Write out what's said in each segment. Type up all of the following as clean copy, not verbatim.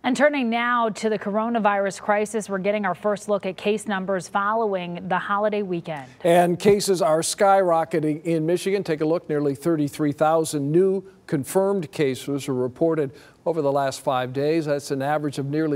And turning now to the coronavirus crisis, we're getting our first look at case numbers following the holiday weekend. And cases are skyrocketing in Michigan. Take a look, nearly 33,000 new confirmed cases were reported over the last 5 days. That's an average of nearly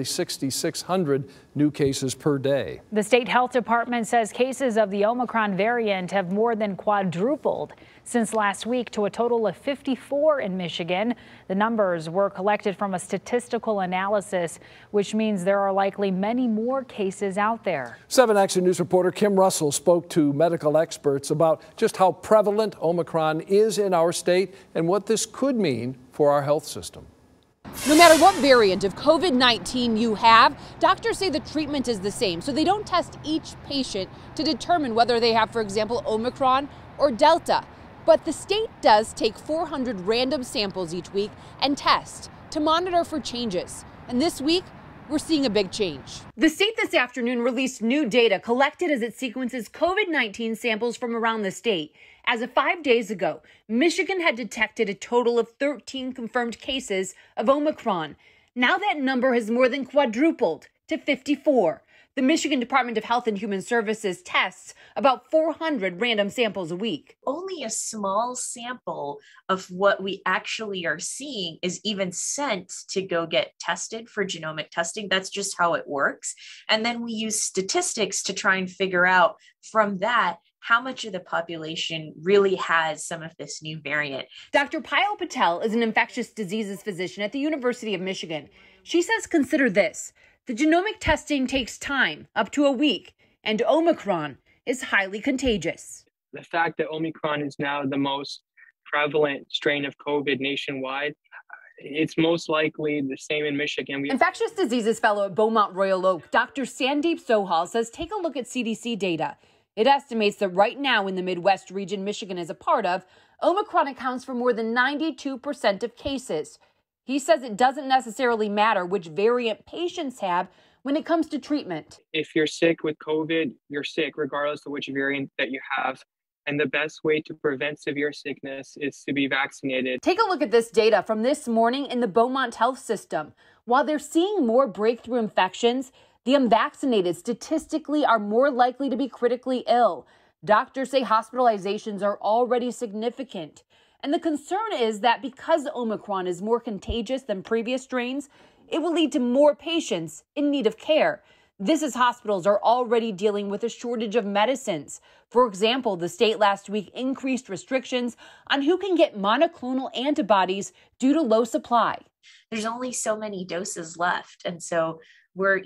6,600 new cases per day. The state health department says cases of the Omicron variant have more than quadrupled since last week to a total of 54 in Michigan. The numbers were collected from a statistical analysis, which means there are likely many more cases out there. 7 Action News reporter Kim Russell spoke to medical experts about just how prevalent Omicron is in our state and what this could mean for our health system. No matter what variant of COVID-19 you have, doctors say the treatment is the same, so they don't test each patient to determine whether they have, for example, Omicron or Delta. But the state does take 400 random samples each week and test to monitor for changes. And this week, we're seeing a big change. The state this afternoon released new data collected as it sequences COVID-19 samples from around the state. As of 5 days ago, Michigan had detected a total of 13 confirmed cases of Omicron. Now that number has more than quadrupled to 54. The Michigan Department of Health and Human Services tests about 400 random samples a week. Only a small sample of what we actually are seeing is even sent to go get tested for genomic testing. That's just how it works. And then we use statistics to try and figure out from that how much of the population really has some of this new variant. Dr. Payal Patel is an infectious diseases physician at the University of Michigan. She says, consider this. The genomic testing takes time, up to a week, and Omicron is highly contagious. The fact that Omicron is now the most prevalent strain of COVID nationwide, it's most likely the same in Michigan. Infectious diseases fellow at Beaumont Royal Oak, Dr. Sandeep Sohal, says take a look at CDC data. It estimates that right now in the Midwest region Michigan is a part of, Omicron accounts for more than 92% of cases. He says it doesn't necessarily matter which variant patients have when it comes to treatment. If you're sick with COVID, you're sick regardless of which variant that you have. And the best way to prevent severe sickness is to be vaccinated. Take a look at this data from this morning in the Beaumont Health System. While they're seeing more breakthrough infections, the unvaccinated statistically are more likely to be critically ill. Doctors say hospitalizations are already significant. And the concern is that because Omicron is more contagious than previous strains, it will lead to more patients in need of care. This as hospitals are already dealing with a shortage of medicines. For example, the state last week increased restrictions on who can get monoclonal antibodies due to low supply. There's only so many doses left. And so we're,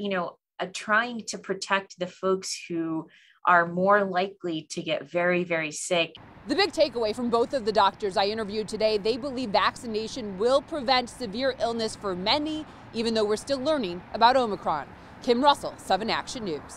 trying to protect the folks who are more likely to get very, very sick. The big takeaway from both of the doctors I interviewed today, they believe vaccination will prevent severe illness for many, even though we're still learning about Omicron. Kim Russell, 7 Action News.